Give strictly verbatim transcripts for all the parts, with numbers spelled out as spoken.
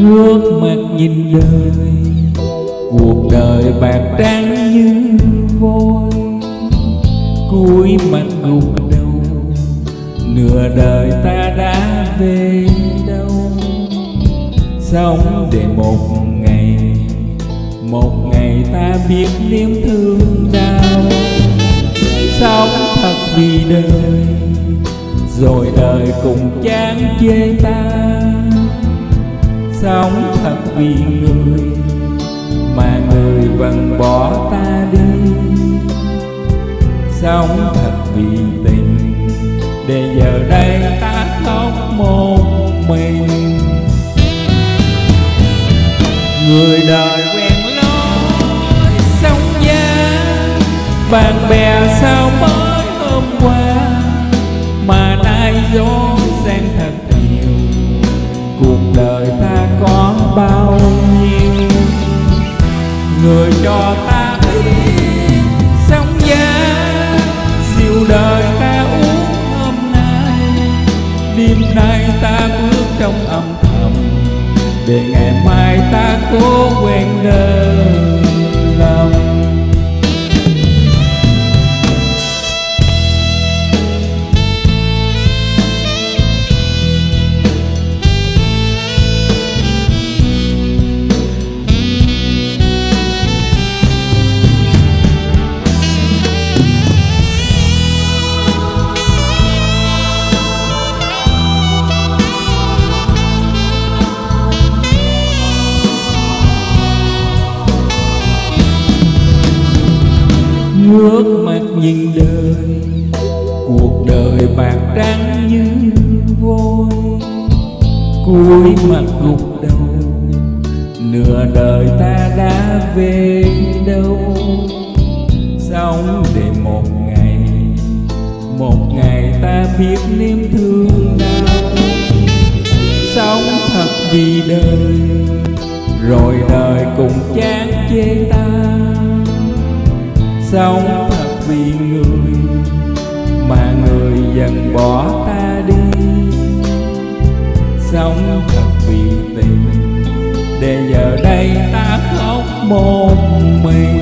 Ngước mắt nhìn đời, cuộc đời bạc trắng như vôi. Cúi mặt gục đầu, nửa đời ta đã về đâu. Sống để một ngày, một ngày ta biết liếm thương đau. Sống thật vì đời, rồi đời cùng chán chê ta. Sống thật vì người, mà người vẫn bỏ ta đi. Sống thật vì tình, để giờ đây ta khóc một mình. Người đời quen lối sống gian, bạn bè sao mới hôm qua mà nay gió sang thật nhiều. Cuộc đời ta có bao nhiêu người cho ta biết sống gian, dịu đời ta uống hôm nay. Đêm nay ta bước trong âm thầm, để ngày mai ta cố quên đời lòng. Ngước mắt nhìn đời, cuộc đời bạc trắng như vôi. Cúi mặt gục đầu, nửa đời ta đã về đâu. Sống để một ngày, một ngày ta biết liếm thương đau. Sống thật vì đời, rồi đời cùng chán chê ta. Sống thật vì người, mà người dần bỏ ta đi. Sống thật vì tình, để giờ đây ta khóc một mình.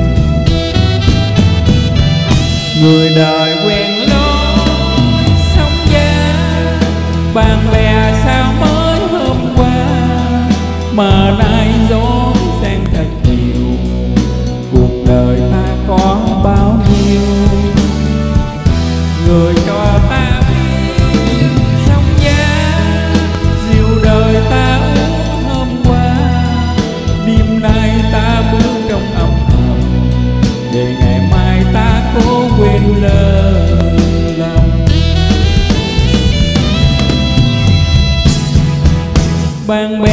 Người đời quen lối sống gian, bạn bè sao mới hôm qua mà nay gió sang thật nhiều. Cuộc đời ta có bao nhiêu người cho ta biết sống gian, dịu đời ta uống hôm qua. Đêm nay ta bước trong âm thầm, để ngày mai ta cố quên lời lòng. Bạn bè